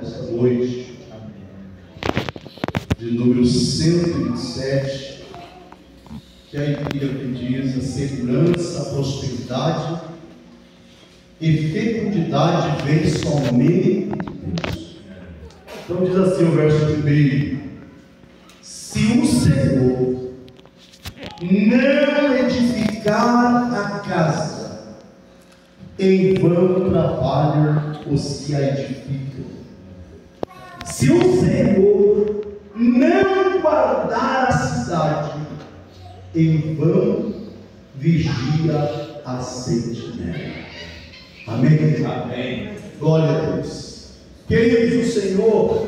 nesta noite, de número 127, que é a Bíblia que diz: a segurança, a prosperidade e fecundidade vem somente de Deus. Então diz assim o verso 1: se o Senhor não edificar a casa, em vão trabalham os que a edificam. Se o Senhor não guardar a cidade, em vão vigia a sentinela. Amém? Amém. Glória a Deus. Queridos, o Senhor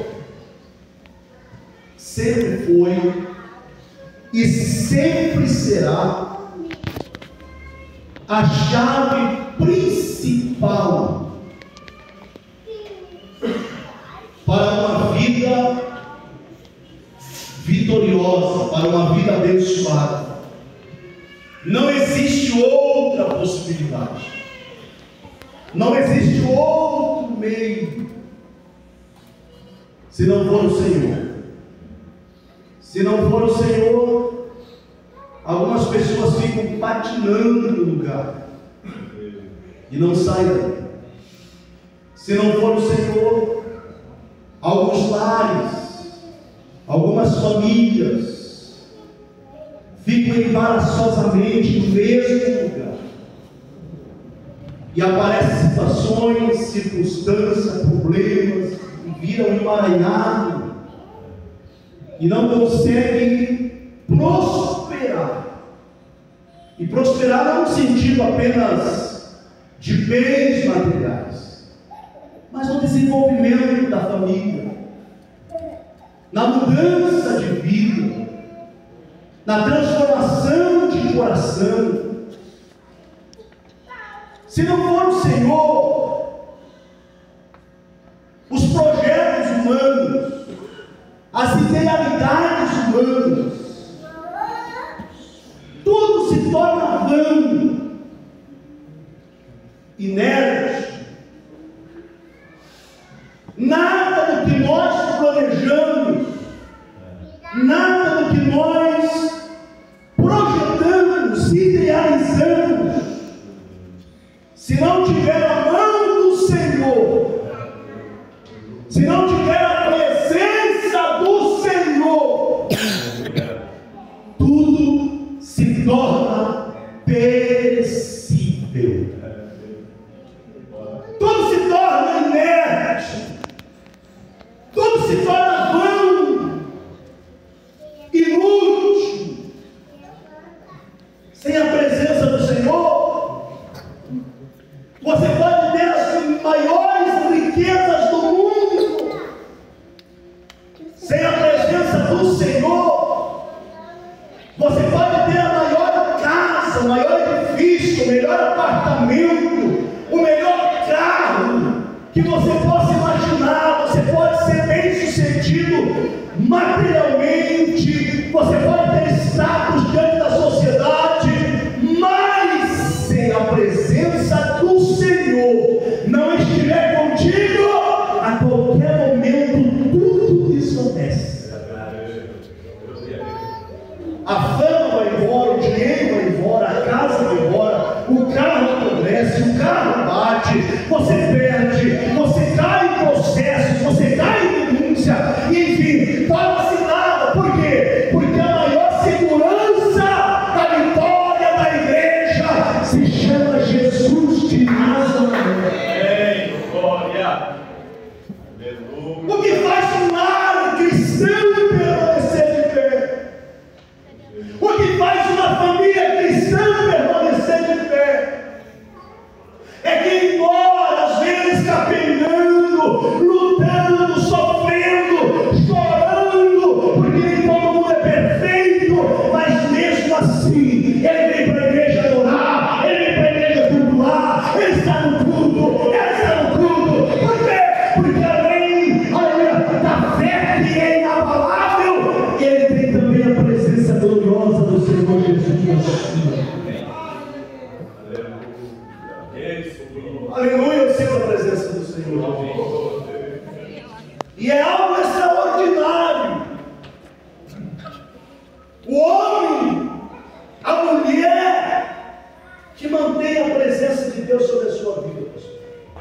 sempre foi e sempre será a chave principal para uma vida vitoriosa, para uma vida abençoada. Não existe outra possibilidade, não existe outro meio, se não for o Senhor. Se não for o Senhor, algumas pessoas ficam patinando no lugar e não saem daí. Se não for o Senhor, alguns lares, algumas famílias ficam embaraçosamente no mesmo lugar, e aparecem situações, circunstâncias, problemas, e viram emaranhado e não conseguem prosperar. E prosperar não no sentido apenas de bens materiais, mas no desenvolvimento da família, na mudança de vida, na transformação de coração. Se não for o Senhor, os projetos humanos, as idealidades humanas, tudo se torna vão, inerte. Nada do que nós planejamos, nada do que nós projetamos, idealizamos, se não tiver a mão do Senhor, se não tiver a presença do Senhor, tudo se torna perecível, tudo se torna inerte, tudo se torna vão, inútil. Sem a presença do Senhor, você pode ter as maiores riquezas do mundo. Sem a presença do Senhor, você pode ter a maior casa, o maior edifício, o melhor apartamento, o melhor carro que você possa imaginar. Você pode ser bem sucedido materialmente, você pode ter status diante da sociedade, mas sem a presença do Senhor não estiver contigo, a qualquer momento tudo desvanece. A fama vai embora, o dinheiro vai embora, a casa vai embora, o carro apodrece, o carro bate, você perde, você cai em processos, você cai em denúncia, enfim, torna-se nada. Por quê? Porque a maior segurança da vitória da igreja se chama Jesus de Nazaré. Glória! O que faz um lar cristão permanecer de pé? O que faz uma família cristã permanecer de pé? É que, embora às vezes capengando, lutando, sofrendo, chorando, porque nem todo mundo é perfeito, mas mesmo assim, ele vem para a igreja adorar, ele vem para a igreja cultuar, ele está no culto, ele está no culto. Por quê? Porque além da fé que é inabalável, ele tem também a presença gloriosa do Senhor Jesus. Aleluia, eu sinto a presença do Senhor. E é algo extraordinário. O homem, a mulher que mantém a presença de Deus sobre a sua vida, pastor.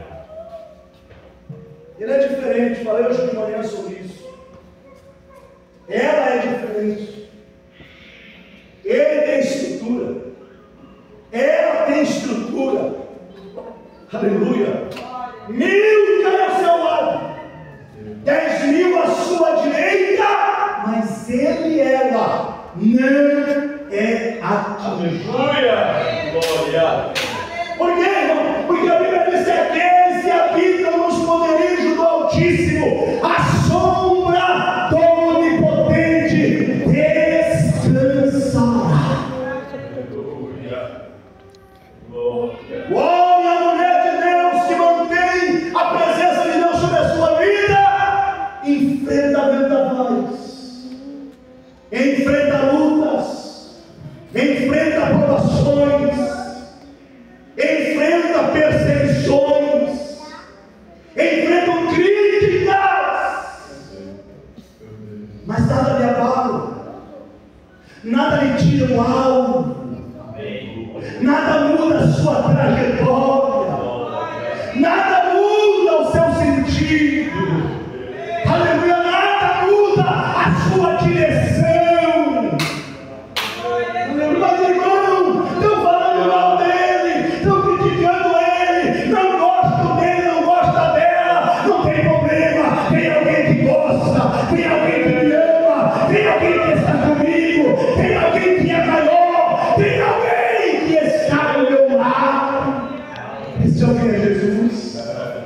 Ele é diferente, falei hoje de manhã sobre isso. Ela é diferente. Ele tem estrutura. Ela tem estrutura. Aleluia. 1000 caem ao seu lado, 10.000 à sua direita, mas ele e ela não é atingido. Aleluia. Glória. Por quê, irmão? Porque a Bíblia diz que aqueles que habitam no esconderijo do Altíssimo, a sombra do Onipotente descansará. Aleluia. Glória. O homem e a mulher de Deus que mantém a presença de Deus sobre a sua vida, enfrenta vendavais, enfrenta lutas, enfrenta provações, enfrenta perseguições, enfrentam críticas, mas nada lhe abala, nada lhe tira o alvo, nada muda a sua trajetória, nada muda o seu sentido, aleluia, nada muda a sua direção. Mas irmão, estão falando mal dele, estão criticando ele, não gostam dele, não gosta dela, não tem problema, tem alguém que gosta, tem alguém que me ama, tem alguém que está comigo, tem alguém que é maior, tem alguém que está ao meu lado. Esse alguém é Jesus.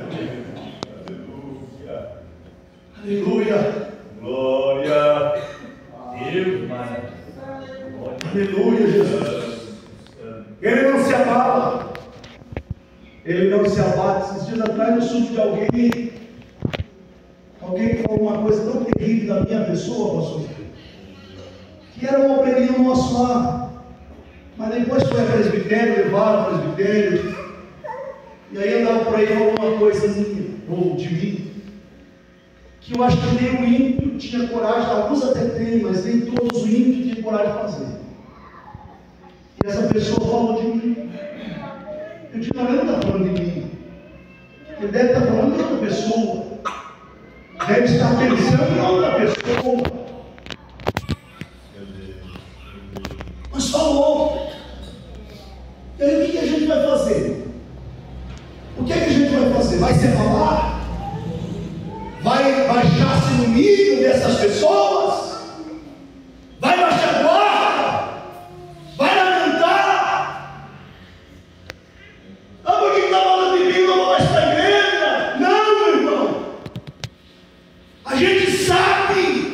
Aleluia. Glória. Deus, Aleluia, Jesus. Ele não se abala. Ele não se abate. Esses dias atrás eu soube de alguém que falou uma coisa tão terrível da minha pessoa, pastor, que era um obreirinho nosso lá, mas depois foi a presbitério, levaram a presbitério, e aí andava por aí falando uma coisa minha, ou de mim, que eu acho que nem o ímpio tinha coragem, alguns até têm, mas nem todos o ímpio tinham coragem de fazer. E essa pessoa falou de mim. Eu digo, não, ele não está falando de mim. Ele deve estar falando de outra pessoa. Deve estar pensando em outra pessoa. Mas falou. E aí o que a gente vai fazer? O que a gente vai fazer? Vai se abalar? Vai baixar-se no nível dessas pessoas? Vai baixar a guarda? Vai lamentar? Ah, porque está falando de mim, não vou mais para a igreja? Não, meu irmão. A gente sabe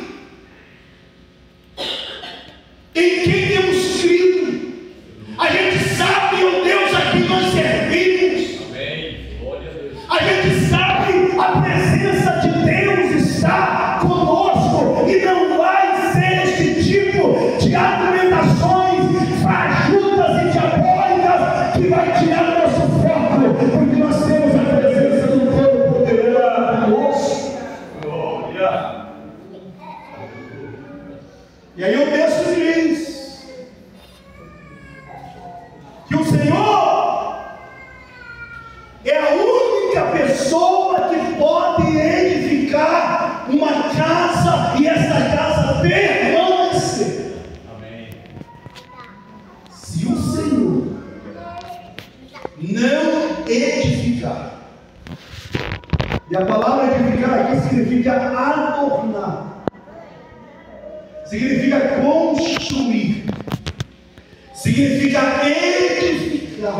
em quem temos crido. A gente sabe o Deus a quem nós servimos. Amém. Glória a Deus. A gente sabe a presença de Deus está conosco e não vai ser este tipo de argumentações fajutas e diabólicas que vai tirar o nosso foco, porque nós temos a presença do Todo-Poderoso conosco. Glória. E aí o texto diz que o Senhor é a única pessoa que pode edificar uma casa e essa casa permanecer. Amém. Se o Senhor não edificar, e a palavra edificar aqui significa adornar, significa construir, significa edificar.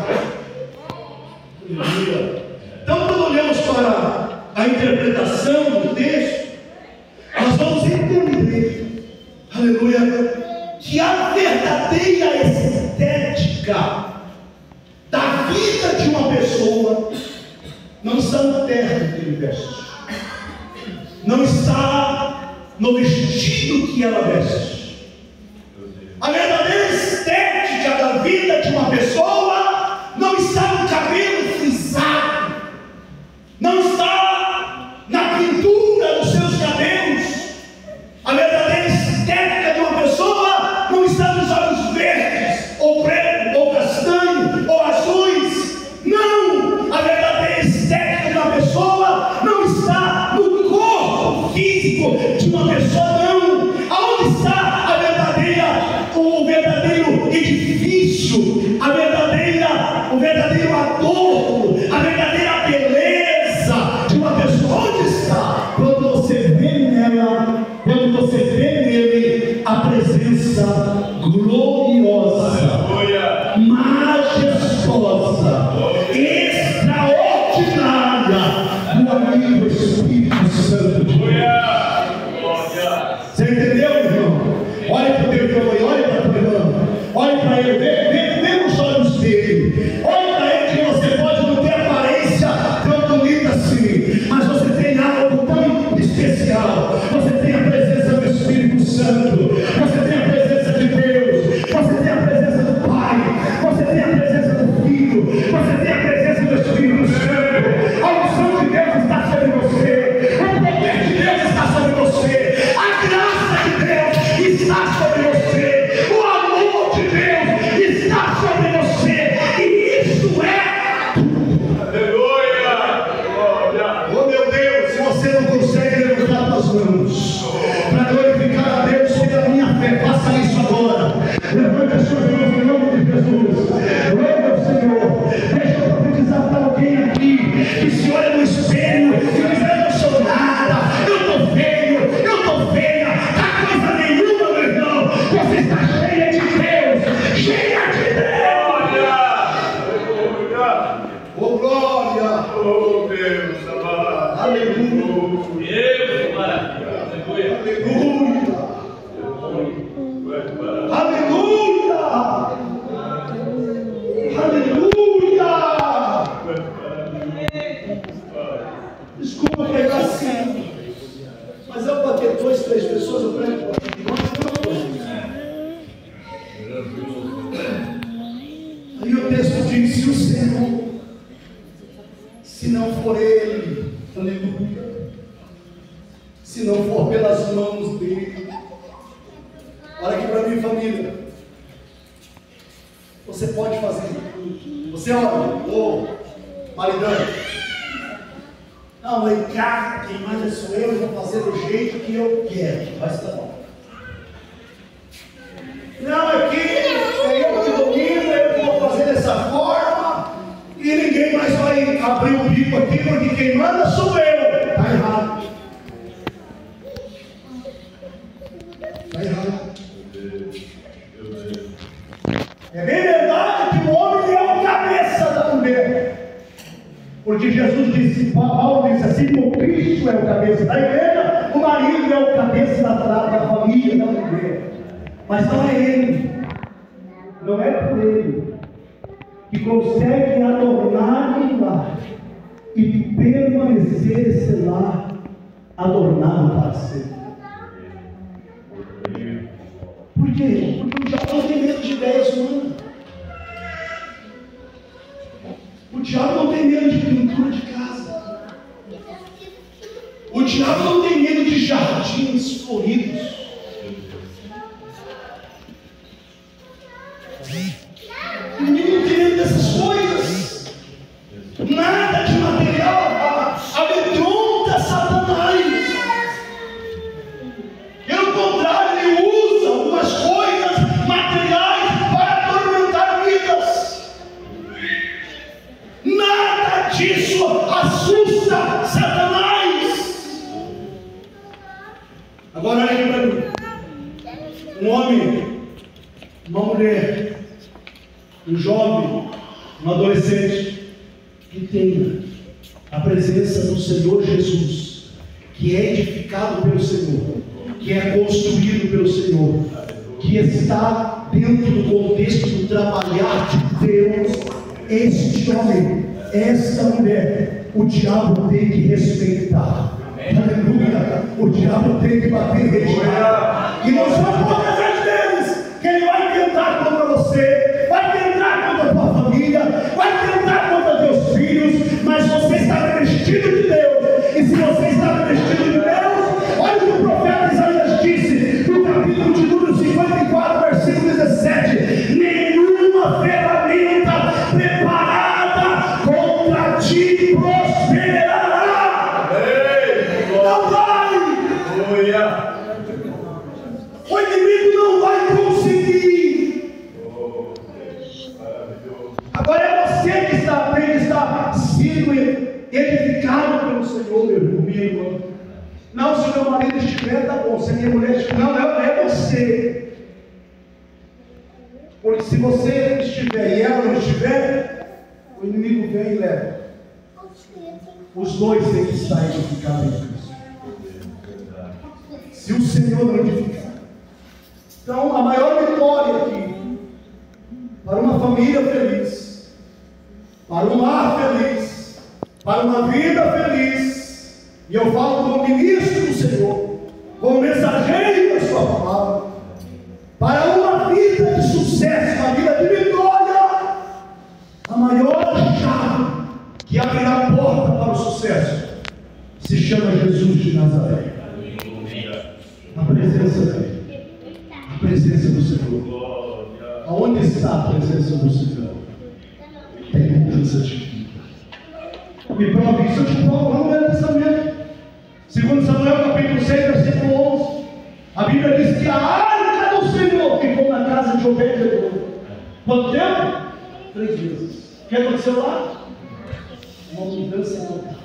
Então, quando olhamos para a interpretação do texto, nós vamos entender, aleluia, que a verdadeira estética da vida de uma pessoa não está no terno que ele veste, não está no vestido que ela veste. A verdadeira estética da vida de uma pessoa não está no cabelo frisado, não está na pintura dos seus mãos, para glorificar a Deus pela minha fé. Faça isso agora. Levante as suas mãos em nome de Jesus. Glória ao Senhor. Deixa eu profetizar para alguém aqui que se olha no espelho e diz: eu não sou nada, eu estou feio, eu estou feia, tá coisa nenhuma, meu irmão. Você está cheia de Deus, cheia de Deus. Oh, glória! Oh, Deus, amado. Aleluia! Deus, maravilha. Aleluia! Aleluia! Aleluia! Desculpa pegar assim, mas eu bater 2, 3 pessoas, eu prego uma coisa. Aí o texto diz: se o Senhor, se não for Ele, aleluia, se não for pelas mãos dele. Olha aqui para mim, família. Você pode fazer tudo. Você olha, ô maridão, não, lá em casa quem manda sou eu vou fazer do jeito que eu quero. Vai estar bom. Não, aqui é eu que domino, eu que vou fazer dessa forma, e ninguém mais vai abrir o bico aqui, porque quem manda sou eu. Está errado. Está errado. É bem verdade que o homem é o cabeça da mulher, porque Jesus disse, Paulo disse assim: o Cristo é o cabeça da igreja, o marido é o cabeça da família, da mulher. Mas não é ele, não é por ele que consegue adornar um lar e permanecer esse lar adornado para sempre. Por quê? Porque o diabo não tem medo de ideias humanas. O diabo não tem medo de pintura de casa. O diabo não tem medo de jardins floridos. O inimigo não tem medo dessas coisas. Nada de material amedronta Satanás. Pelo contrário, ele usa algumas coisas materiais para atormentar vidas. Nada disso assusta Satanás. Agora olha aqui para mim. Um homem, uma mulher, um jovem, um adolescente que tenha a presença do Senhor Jesus, que é edificado pelo Senhor, que é construído pelo Senhor, que está dentro do contexto do trabalhar de Deus, este homem, esta mulher, o diabo tem que respeitar. Aleluia! O diabo tem que bater região. E nós vamos atrás deles, que ele vai tentar contra você, vai tentar contra a tua família, vai tentar contra teus filhos, mas você está revestido de Deus. E se você está revestido de Deus, olha o que o profeta Isaías disse no capítulo de número 54, versículo 17: nenhuma ferramenta preparada contra ti prosperará. Não vai! O inimigo não vai conseguir. Agora é você que tem que estar sendo edificado pelo Senhor, meu irmão, minha irmã. Não, se o meu marido estiver, tá bom. Se a minha mulher estiver, não é você. Porque se você estiver e ela não estiver, o inimigo vem e leva. Os dois têm que estar edificados em Cristo. Se o Senhor não edificar. Então, a maior vitória aqui, para uma família feliz, para um lar feliz, para uma vida feliz, e eu falo como ministro do Senhor, como mensageiro da sua palavra, para uma vida de sucesso, uma vida de vitória, a maior chave que abrirá a porta para o sucesso se chama Jesus de Nazaré. A presença dele, a presença do Senhor. Aonde está a presença do Senhor? Tem mudança de vida. Me prova isso, eu te provo lá no Velho Testamento. 2 Samuel capítulo capítulo 6, versículo 11, a Bíblia diz que a arca do Senhor ficou na casa de Obed-edom. Quanto tempo? 3 meses. O que aconteceu lá? Uma mudança total.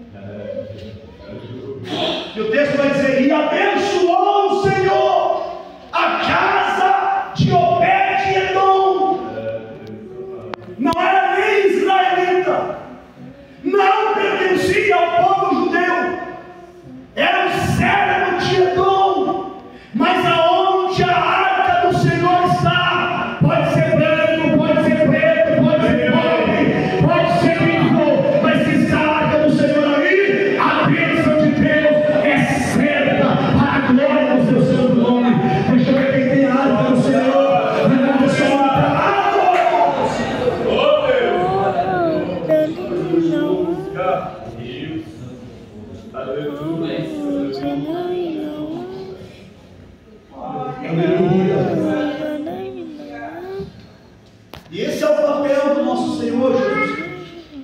E o texto vai dizer: e abençoou o Senhor a casa de Obed-edom. Não era nem israelita, não pertencia ao povo judeu, era um servo de Edom. Mas aonde a arca do Senhor está, pode ser branco, pode ser preto, pode ser pobre, pode ser rico, mas se está a arca do Senhor ali, a bênção de Deus é certa para a glória do seu santo nome. Deixa eu ver quem tem a arca do Senhor. Levanta sua mão para a E esse é o papel do nosso Senhor Jesus Cristo.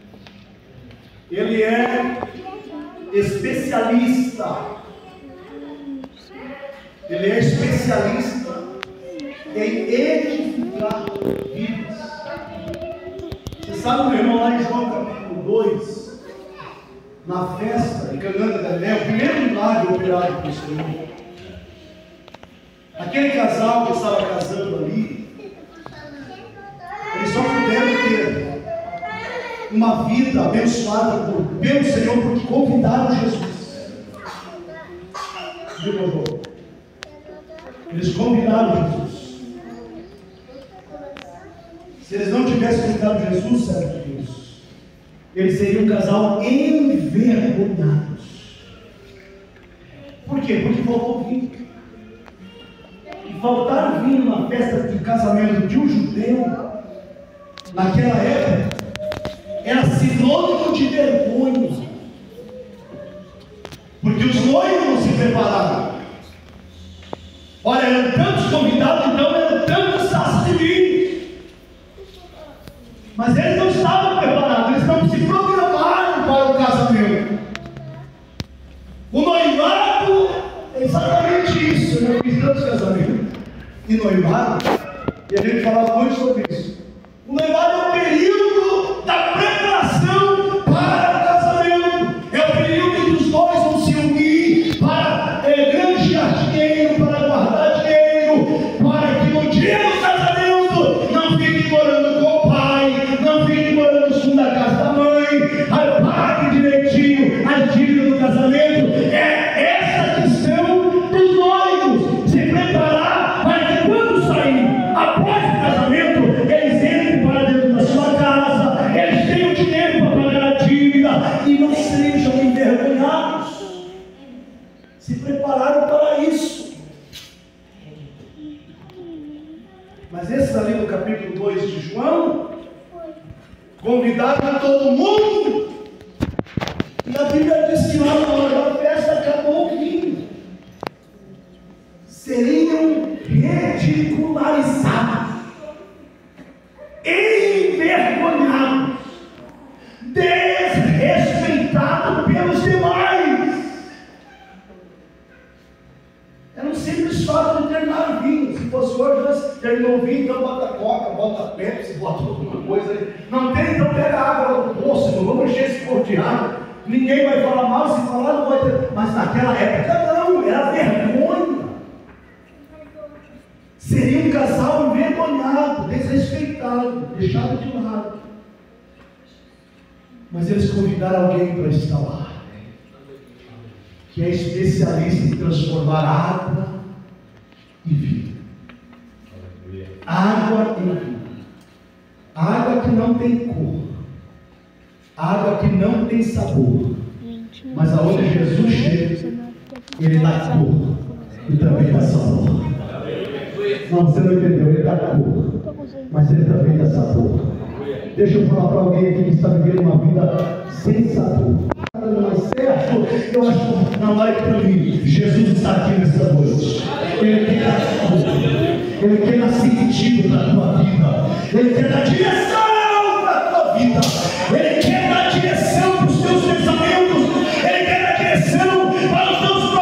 Ele é especialista. Ele é especialista em edificar vidas. Você sabe, meu irmão, lá em João capítulo 2, na festa de Caná da Galileia, o primeiro milagre operado pelo Senhor. Aquele casal que estava casando ali, eles só puderam ter uma vida abençoada pelo Senhor porque convidaram Jesus. Eles convidaram Jesus. Se eles não tivessem convidado Jesus, servo de Deus, eles seriam um casal envergonhados. Por quê? Porque faltou vinho. E faltar vinho numa festa de casamento de um judeu, naquela época, era sinônimo de vergonha, porque os noivos não se prepararam. Olha, eram tantos convidados, então eram tantos sacos de vinho, mas eles não estavam preparados, eles não se programaram para o casamento. O noivado é exatamente isso. Eu fiz tantos casamentos e noivado, e a gente falava muito sobre isso. O noivado é o período da preparação para o casamento. É o período em que os dois vão se unir para granjear dinheiro, para guardar dinheiro, para que no dia do casamento não fique morando com o pai, não fique morando no fundo da casa da mãe, aí pague direitinho a dívida do casamento. É essa questão dos noivos, se preparar para que quando sair após o casamento, eles entrem para dentro da sua casa, eles tenham dinheiro para pagar a dívida e não sejam envergonhados. Se prepararam para isso. Mas esses ali no capítulo 2 de João convidaram todo mundo, e a Bíblia diz que lá na hora da festa acabou o vinho. Seriam ridicularizados, envergonhados, desrespeitados pelos demais. Era um simples fato de terminar o vinho. Se fosse hoje, nós terminou o vinho, então bota coca, bota Pepsi, bota alguma coisa aí. Não tem, então pega água do poço, não vamos encher esse poço de água. Ninguém vai falar mal, se falar não vai ter. Mas naquela época não, era vergonha. Seria um casal envergonhado, desrespeitado, deixado de lado. Mas eles convidaram alguém para estar lá, que é especialista em transformar água em vinho. Água em vinho. Água que não tem cor, água que não tem sabor, mas aonde Jesus chega, ele dá cor e também dá sabor. Não, você não entendeu, ele dá cor, mas ele também dá sabor. Deixa eu falar para alguém aqui que está vivendo uma vida sem sabor. Não é certo? Eu acho que não vai para mim. Jesus está aqui nessa noite. Ele quer dar sabor, ele quer dar sentido na tua vida, ele quer dar direção para a tua vida, ele quer dar direção para os teus pensamentos, ele quer dar direção para os teus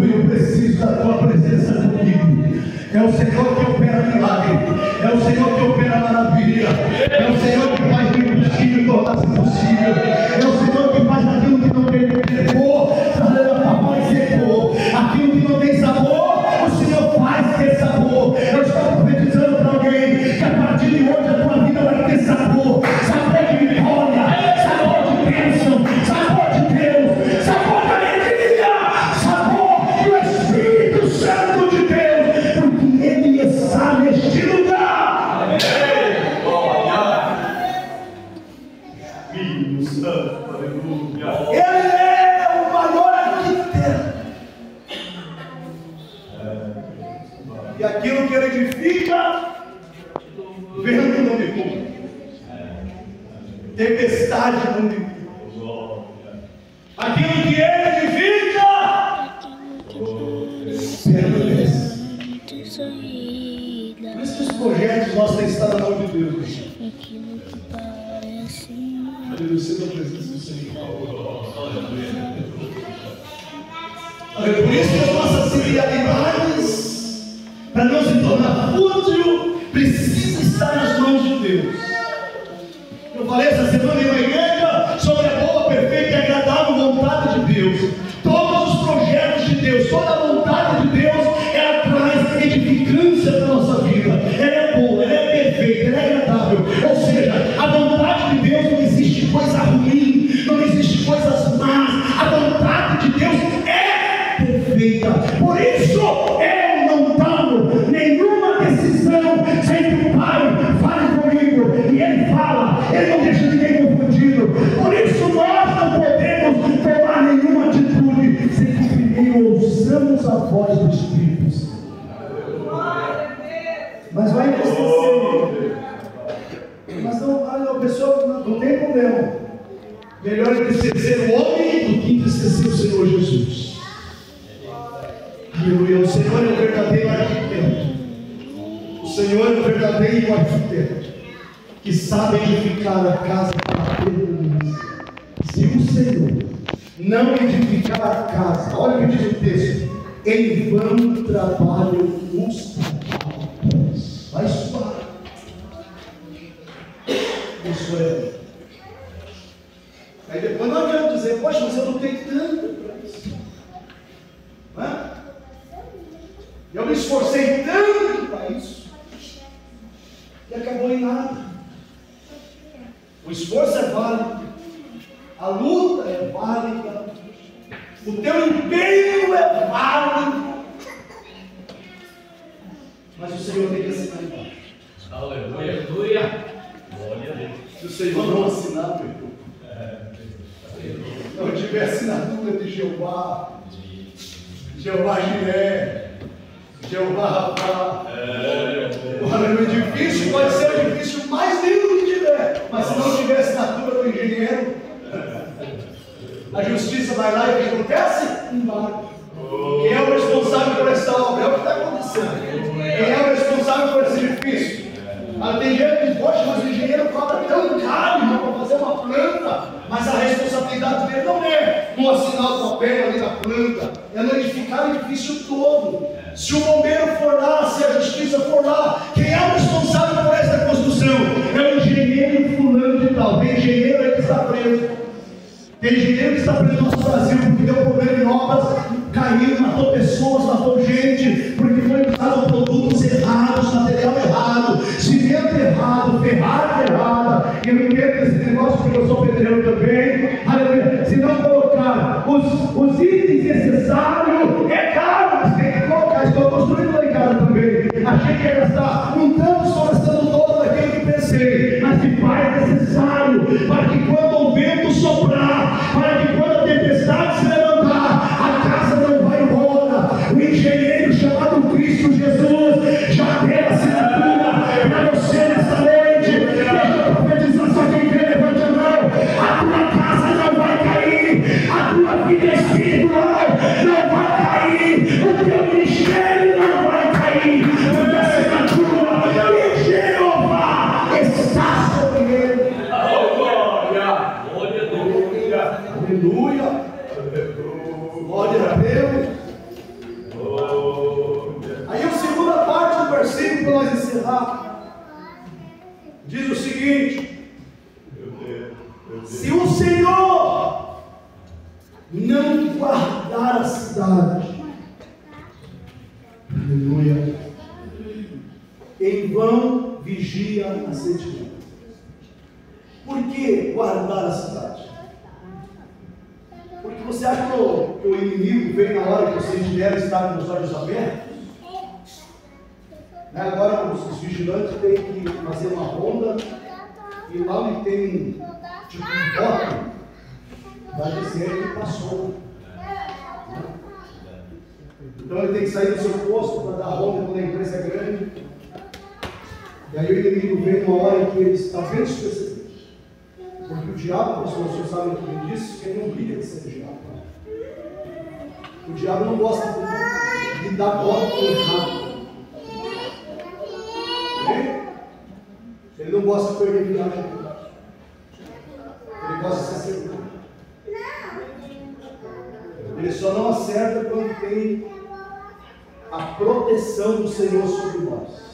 aleluia, eu preciso da tua presença comigo. É o Senhor que opera milagre, é o Senhor que opera maravilha, é o Senhor que faz o impossível tornar-se possível, é o Senhor que faz aquilo que não tem cor, aquilo que não tem sabor, o Senhor faz ter sabor. Eu estou profetizando para alguém que a partir de hoje a tua vida vai ter sabor, sabor de vitória, sabor de bênção, sabor de Deus, sabor de alegria, sabor do Espírito Santo de Deus, porque Ele está neste lugar. Filho Santo, aleluia. Ele é o maior arquiteto. E aquilo que Ele edifica, vento não me cumpre, tempestade não me cumpre. Aquilo que Ele edifica, permanece. Por isso que os projetos nossos têm que estar na mão de Deus. Aleluia, sinta a presença do Senhor. Aleluia. Por isso que as nossas idealidades, para não se tornar fútil, precisa estar nas mãos de Deus. Eu falei essa semana em uma igreja sobre a boa, perfeita e agradável vontade de Deus. Todos os projetos de Deus, toda a vontade de Deus, ela traz edificância para a nossa vida. Ela é boa, ela é perfeita, ela é agradável. Ou seja, a vontade de Deus, não existe coisa ruim, não existe coisas más. A vontade de Deus é perfeita. Por isso, eu não tomo nenhuma decisão sem que o Pai fale comigo. E Ele fala, Ele não deixa ninguém confundido. Por isso, nós não podemos tomar nenhuma atitude sem que primeiro ouçamos a voz do Espírito Santo. Mas vai entristecer. Mas não, a pessoa não tem problema. Melhor entristecer o homem do que entristecer o Senhor Jesus. Aleluia. O Senhor é o verdadeiro arquiteto. O Senhor é o verdadeiro arquiteto que sabe edificar a casa para a permanência. Se o Senhor não edificar a casa, olha o que diz o texto: em vão trabalham os trabalhadores. Vai suar. Isso é. Aí depois não adianta dizer, poxa, mas eu não tenho tanto para isso. Não é? Eu me esforcei tanto para isso que acabou em nada. O esforço é válido, a luta é válida, o teu empenho é válido, mas o Senhor tem que assinar embaixo. Aleluia, aleluia. Glória a Deus. Se o Senhor não assinar, meu irmão, não tiver assinatura de Jeová, Jeová Jiré, Jeová Rapá, o edifício pode ser o edifício mais lindo que tiver, mas se não tiver assinatura do engenheiro, a justiça vai lá e o que acontece? Embargo. Quem é o responsável por essa obra? É o que está acontecendo. Quem é o responsável por esse edifício? Tem gente que diz, poxa, mas o engenheiro cobra tão caro para fazer uma planta, mas a responsabilidade dele não é no assinar o papel ali na planta, é no edificar o edifício todo. Se o bombeiro for lá, se a justiça for lá, quem é o responsável por essa construção? É o engenheiro fulano de tal. Tem engenheiro aí que está preso. Tem engenheiro que está preso no nosso Brasil porque deu problema em obras, caiu, matou pessoas, matou gente, porque foi usado produtos errados, material errado, cimento errado, ferragem errada. E eu não entendo esse negócio porque eu sou pedreiro também. Aleluia. Se não colocar os itens necessários, é caro, mas tem que colocar. Estou construindo lá em casa também. Achei que ia gastar um tanto, estou gastando todo daquilo que pensei, mas que faz necessário para que quando o vento soprar, para que quando a tempestade se levantar, a casa não vai embora. O engenheiro chamado Cristo Jesus já deu a assinatura para você nessa noite. Deixa eu profetizar, só quem quer levante a mão. A tua casa não vai cair, a tua vida espiritual não vai cair, o teu ministério não vai cair, porque a assinatura de Jeová está sobre ele. Aleluia. Glória a Deus. não guardar a cidade. Aleluia. Em vão vigia a sentinela. Por que guardar a cidade? Porque você acha que o inimigo vem na hora que o sentinela está com os olhos abertos? Agora os vigilantes têm que fazer uma ronda e lá onde tem tipo um bote, vai dizer que passou. Então ele tem que sair do seu posto para dar ronda quando a empresa é grande. E aí o inimigo vem numa hora em que ele está bem despercebido. Porque o diabo, pastor, vocês sabem o que ele disse, que ele não briga de ser diabo. O diabo não gosta de dar bola com o errado. Ele não gosta de perder viagem. Ele gosta de ser seguro. Ele só não acerta quando tem a proteção do Senhor sobre nós.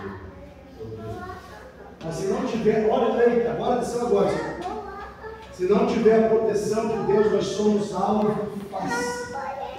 Mas se não tiver, olha aí, agora desceu agora. Se não tiver a proteção de Deus, nós somos alvo fácil.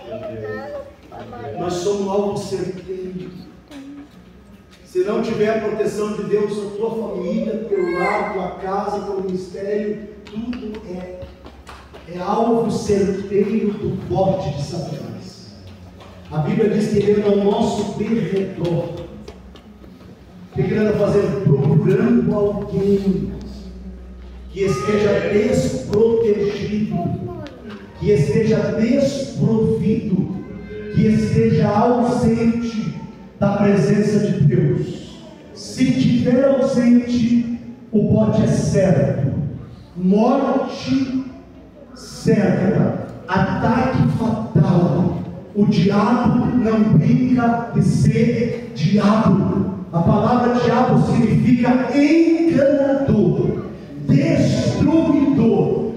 Nós somos alvo certeiro. Se não tiver a proteção de Deus, a tua família, teu lar, tua casa, teu ministério, tudo é alvo certeiro do bote de Satanás. A Bíblia diz que ele é o nosso derredor. O que ele anda fazendo? Procurando alguém que esteja desprotegido, que esteja desprovido, que esteja ausente da presença de Deus. Se tiver ausente, o bote é certo. Morte certa, ataque fatal. O diabo não brinca de ser diabo. A palavra diabo significa enganador, destruidor,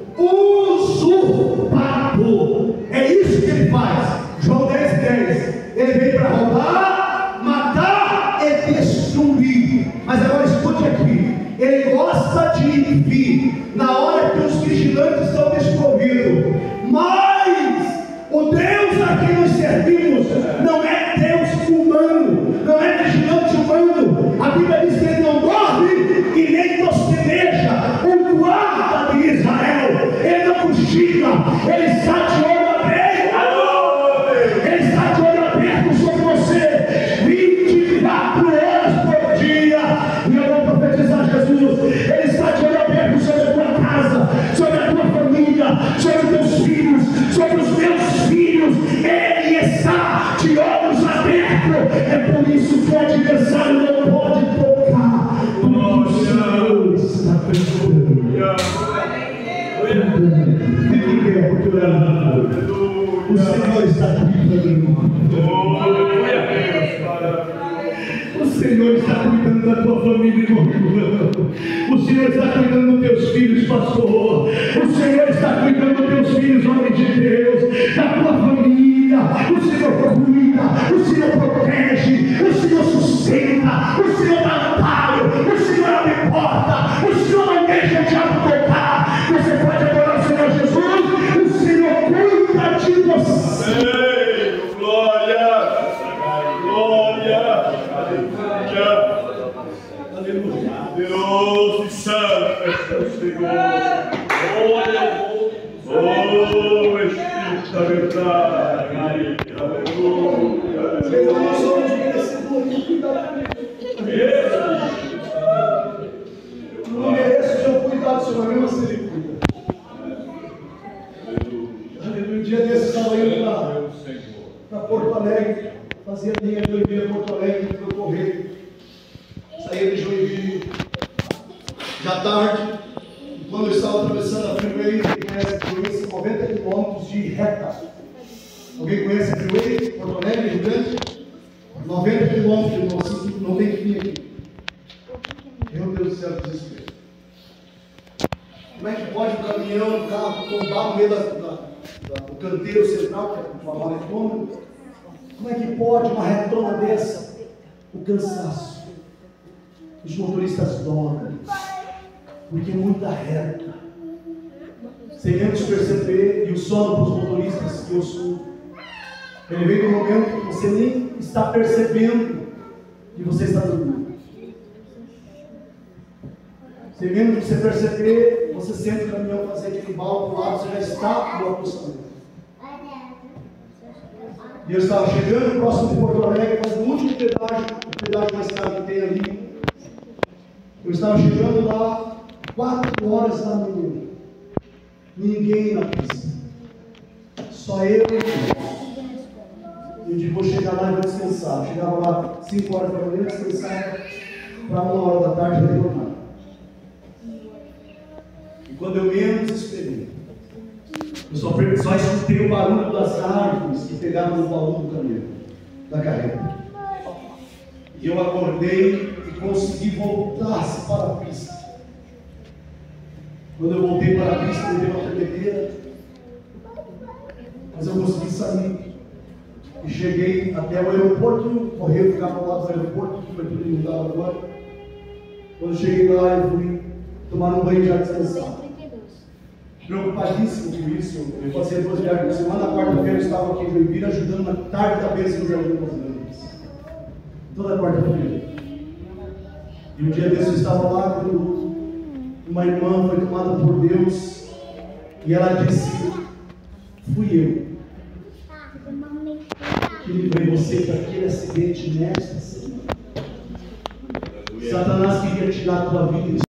usurpador. É isso que ele faz. João 10:10. Ele veio para roubar, matar e destruir. Mas agora escute aqui. Ele gosta de vir na hora que os vigilantes estão desprovidos. Mas o Deus a quem nós servimos não é Deus humano, não é vigilante humano. A Bíblia diz que ele não dorme e nem tosqueneja. O guarda de Israel, ele não cochila, ele está de olho aberto. Ele está de olho aberto sobre você 24 horas por dia. E eu vou profetizar Jesus. Ele está de olho aberto sobre a tua casa, sobre a tua família, sobre os teus filhos, sobre os meus filhos. Ele está de olhos abertos. É por isso que o adversário não pode tocar. Porque o Senhor está perdoando. Fique em pé, porque o Senhor está cuidando. O Senhor está cuidando da tua família, irmão. O Senhor está cuidando dos teus filhos, pastor. O Senhor está cuidando dos teus filhos, homem de Deus, da tua família. O Senhor cuida, o Senhor protege, o Senhor sustenta, o Senhor dá amparo, o Senhor abre porta, o Senhor não deixa o diabo tocar. Você pode adorar o Senhor Jesus, o Senhor cuida de você. Glória, glória, aleluia, aleluia. Deus e santo é o Senhor. Glória, oh Espírito da verdade, aleluia. Senhor, nós somos merecedores, cuida de mim. Eu não mereço o seu cuidado, Senhor, mesmo assim ele cuida. Aleluia. Um dia desses eu estava indo para Porto Alegre, fazia linha de Joinville a Porto Alegre pelo correio. Saía de Joinville já tarde, quando eu estava atravessando a freeway, quem conhece a freeway, são 90 quilômetros de reta. Alguém conhece a freeway? Porto Alegre, Rio Grande? 90 quilômetros, não tem fim aqui. Meu Deus do céu, desespero. Como é que pode um caminhão, um carro, tombar no meio do canteiro central, que é uma maletona? Como é que pode uma retona dessa? O cansaço. Os motoristas dormem, porque é muita reta. sem menos perceber, e o sono para os motoristas que eu sou. Ele vem no momento que você nem está percebendo que você está dormindo. Sem menos você perceber, você sente o caminhão fazer aquele balde do lado, você já está no acostamento. E eu estava chegando próximo de Porto Alegre, mas no último pedágio, o pedágio mais caro que tem ali, eu estava chegando lá 4 horas da manhã. Ninguém na pista. Só eu e Deus. Eu digo, vou chegar lá e vou descansar. Eu chegava lá 5 horas da manhã, descansava para 1 hora da tarde retornar. E quando eu menos esperei, eu só escutei o barulho das árvores que pegavam no baú do caminhão, da carreta. E eu acordei e consegui voltar para a pista. Quando eu voltei para a pista, eu dei uma tremedeira, mas eu consegui sair. E cheguei até o aeroporto, o correio ficava ao lado do aeroporto, que foi tudo mudado agora. Quando eu cheguei lá, eu fui tomar um banho e já descansar. Preocupadíssimo com isso, eu passei 2 viagens por semana. Na quarta-feira eu estava aqui em Joinville ajudando na tarde da bênção no Jardim Brasileiros. Toda quarta-feira. E um dia desse eu estava lá quando uma irmã foi tomada por Deus e ela disse: fui eu que livrei você daquele acidente nesta semana. Satanás queria tirar a tua vida.